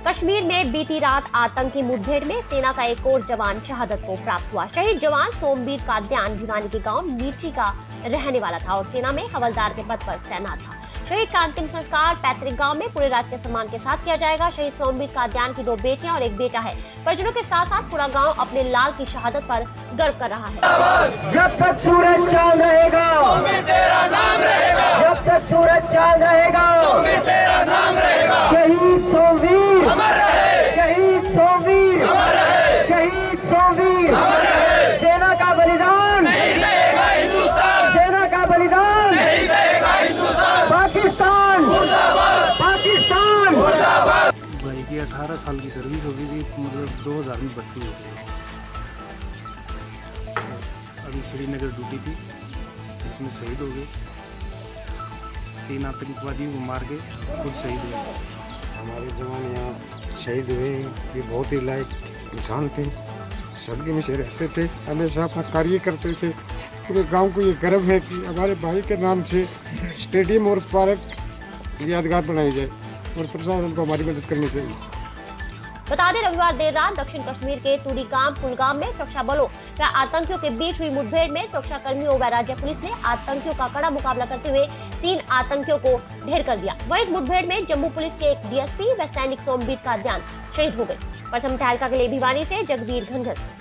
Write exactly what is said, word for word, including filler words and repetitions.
कश्मीर में बीती रात आतंकी मुठभेड़ में सेना का एक और जवान शहादत को प्राप्त हुआ। शहीद जवान सोमवीर काद्यान भिवानी के गांव मीठी का रहने वाला था और सेना में हवलदार के पद पर तैनात था। शहीद का अंतिम संस्कार पैतृक गांव में पूरे राजकीय सम्मान के साथ किया जाएगा। शहीद सोमवीर काद्यान की दो बेटियां और एक बेटा है। परिजनों के साथ साथ पूरा गांव अपने लाल की शहादत पर गर्व कर रहा है। जब तक सूरज चांद रहेगा, तेरा नाम रहेगा। जब तक सूरज चांद रहेगा, तेरा नाम रहेगा। शहीद सोमवीर अमर रहे, शहीद सोमवीर अमर रहे, शहीद सोमवीर अमर रहे। सेना का बलिदान नहीं सहेगा हिंदुस्तान, सेना का बलिदान नहीं सहेगा हिंदुस्तान। पाकिस्तान मुर्दाबाद, पाकिस्तान मुर्दाबाद। भाई की अठारह साल की सर्विस हो गई थी, मतलब दो हजार में भर्ती हुई थी। अभी श्रीनगर ड्यूटी थी, उसमें शहीद हो गए। तीन आतंकवादियों को मार के खुद शहीद हुए। हमारे जवान यहाँ शहीद हुए, ये बहुत ही लायक इंसान थे, सदके में से रहते थे, हमेशा अपना कार्य करते थे। पूरे गांव को ये गर्व है कि हमारे भाई के नाम से स्टेडियम और पार्क यादगार बनाई जाए और प्रशासन को हमारी मदद करनी चाहिए। बता दें, रविवार देर रात दक्षिण कश्मीर के तुरीगाम कुलगाम में सुरक्षा बलों व आतंकियों के बीच हुई मुठभेड़ में सुरक्षा कर्मियों व राज्य पुलिस ने आतंकियों का कड़ा मुकाबला करते हुए तीन आतंकियों को ढेर कर दिया। वहीं इस मुठभेड़ में जम्मू पुलिस के एक डीएसपी व सैनिक सोमवीर काद्यान शहीद हो गए। प्रथम तहलका के लिए भिवानी से जगबीर घनघस।